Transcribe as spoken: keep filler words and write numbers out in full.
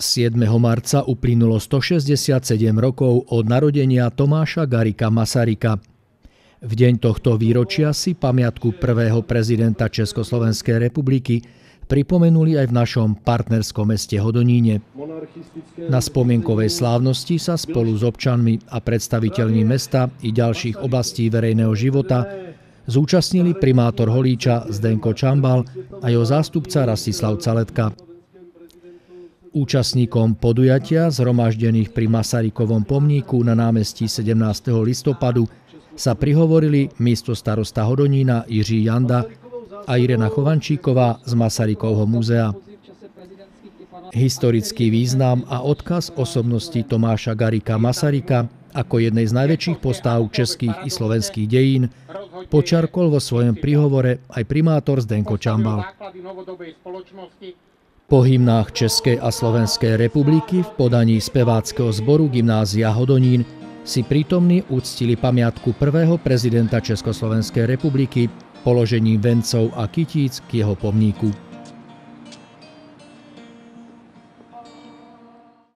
siedmeho marca uplynulo stošesťdesiatsedem rokov od narodenia Tomáša Garrigua Masaryka. V deň tohto výročia si pamiatku prvého prezidenta Československej republiky pripomenuli aj v našom partnerskom meste Hodoníne. Na spomienkovej slávnosti sa spolu s občanmi a predstaviteľmi mesta i ďalších oblastí verejného života zúčastnili primátor Holíča Zdenko Čambal a jeho zástupca Rastislav Caletka. Účastníkom podujatia zhromaždených pri Masarykovom pomníku na námestí sedemnásteho listopadu sa prihovorili místostarosta Hodonína Jiří Janda a Irena Chovančíková z Masarykovho múzea. Historický význam a odkaz osobnosti Tomáša Garrigua Masaryka ako jednej z najväčších postáv českých i slovenských dejín počiarkol vo svojom príhovore aj primátor Zdenko Čambal. Po hymnách Českej a Slovenskej republiky v podaní speváckeho zboru Gymnázia Hodonín si prítomní uctili pamiatku prvého prezidenta Československej republiky položením vencov a kytíc k jeho pomníku.